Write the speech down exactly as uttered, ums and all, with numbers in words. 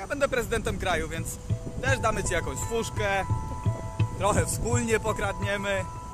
ja będę prezydentem kraju, więc też damy ci jakąś fuszkę, trochę wspólnie pokradniemy.